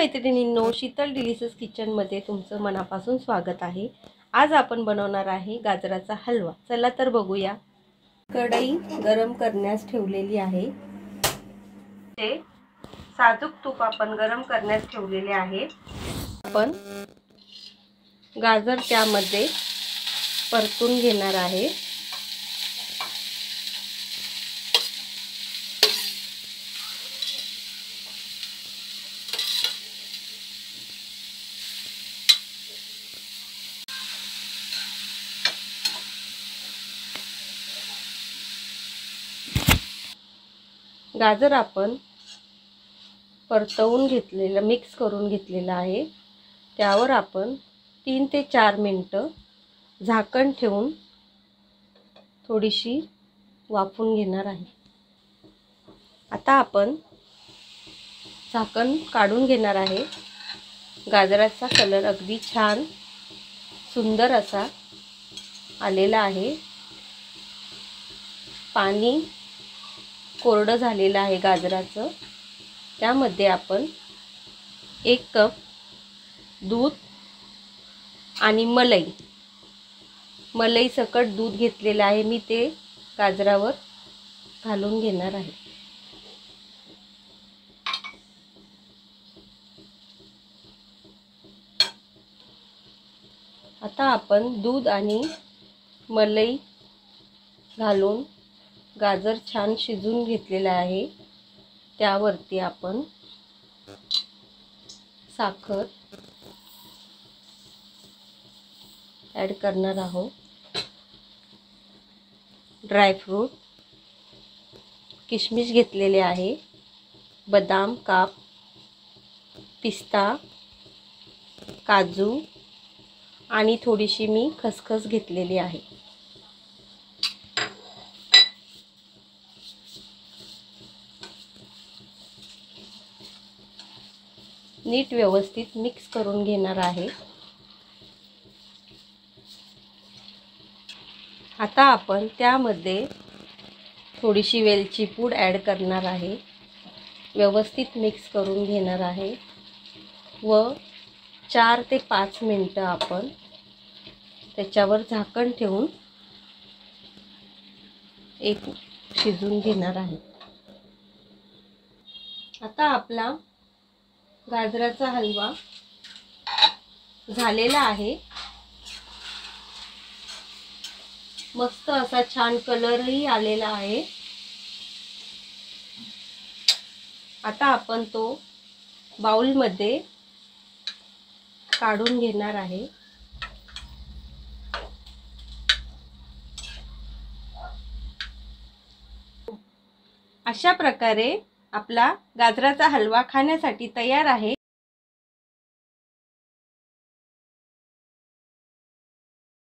मैत्रिणींनो, शीतल डिलिशियस किचनमध्ये तुमचं मनापासून स्वागत आहे। आज आपण बनवणार आहे गाजराचा हलवा। चला तर बघूया। कढई गरम करण्यास ठेवलेली आहे। ते साजूक तूप आपण गरम करण्यास ठेवलेले आहे। आपण गाजर त्यामध्ये परतून घेणार आहे। गाजर आपण परतवून घेतलेलं, मिक्स करून घेतलेलं आहे। त्यावर आपण 3 ते 4 मिनिटं झाकण ठेवून थोडीशी वाफवून घेणार आहे। आता आपण झाकण काढून घेणार आहे। गाजराचा कलर अगदी छान सुंदर असा आलेला आहे। पाणी कोरडं झालेलं आहे गाजराचं। त्यामध्ये आपण 1 कप दूध आणि मलाई सकट दूध घेतलेलं आहे। मी ते गाजरावर घालून घेणार आहे। आता आपण दूध आणि मलाई घालून गाजर छान शिजून घेतलेला आहे। त्यावरती आपण साखर ॲड करणार आहोत। ड्रायफ्रूट किशमिश घेतलेले आहे, बदाम काप, पिस्ता, काजू आणि थोडीशी मी खसखस घेतलेली आहे। नीट व्यवस्थित मिक्स करून घेणार आहे। आता आपण त्यामध्ये थोडीशी वेलची पूड ॲड करणार आहे। व्यवस्थित मिक्स करून घेणार आहे व 4 ते 5 मिनिटं आपण त्याच्यावर झाकण ठेवून शिजून घेणार आहे। आता आपला गाजराचा हलवा झालेला आहे। मस्त असा छान कलरही आलेला आहे। आता आपण तो बाउलमध्ये काढून घेणार आहे। अशा प्रकारे आपला गाजराचा हलवा खाण्यासाठी तयार आहे।